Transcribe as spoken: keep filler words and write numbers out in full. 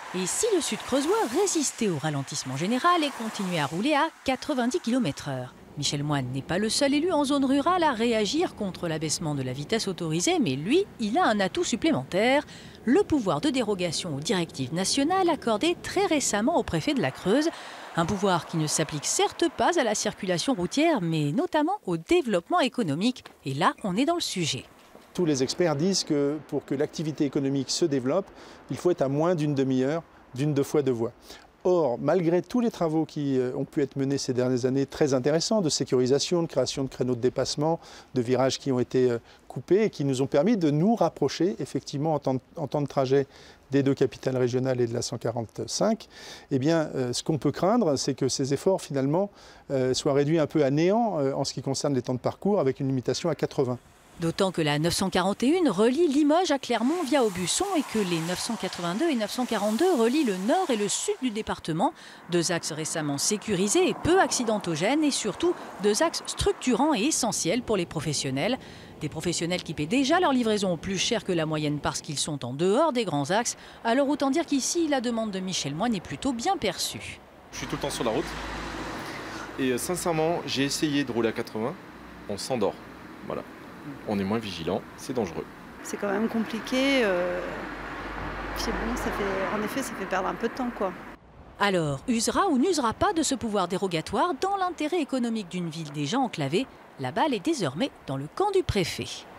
Et si le sud creusois résistait au ralentissement général et continuait à rouler à quatre-vingt-dix kilomètres heure? Michel Moine n'est pas le seul élu en zone rurale à réagir contre l'abaissement de la vitesse autorisée, mais lui, il a un atout supplémentaire, le pouvoir de dérogation aux directives nationales accordées très récemment au préfet de la Creuse. Un pouvoir qui ne s'applique certes pas à la circulation routière, mais notamment au développement économique. Et là, on est dans le sujet. Tous les experts disent que pour que l'activité économique se développe, il faut être à moins d'une demi-heure d'une deux fois deux voies. Or, malgré tous les travaux qui ont pu être menés ces dernières années, très intéressants, de sécurisation, de création de créneaux de dépassement, de virages qui ont été coupés et qui nous ont permis de nous rapprocher effectivement en temps de, en temps de trajet des deux capitales régionales et de la cent quarante-cinq, eh bien, euh, ce qu'on peut craindre, c'est que ces efforts finalement euh, soient réduits un peu à néant euh, en ce qui concerne les temps de parcours, avec une limitation à quatre-vingts. D'autant que la neuf cent quarante et un relie Limoges à Clermont via Aubusson et que les neuf cent quatre-vingt-deux et neuf cent quarante-deux relient le nord et le sud du département. Deux axes récemment sécurisés et peu accidentogènes et surtout deux axes structurants et essentiels pour les professionnels. Des professionnels qui paient déjà leur livraison au plus cher que la moyenne parce qu'ils sont en dehors des grands axes. Alors autant dire qu'ici, la demande de Michel Moine est plutôt bien perçue. Je suis tout le temps sur la route et euh, sincèrement, j'ai essayé de rouler à quatre-vingts, on s'endort. Voilà. On est moins vigilant, c'est dangereux. C'est quand même compliqué. Euh... Puis bon, ça fait, en effet, ça fait perdre un peu de temps, quoi. Alors, usera ou n'usera pas de ce pouvoir dérogatoire dans l'intérêt économique d'une ville déjà enclavée? La balle est désormais dans le camp du préfet.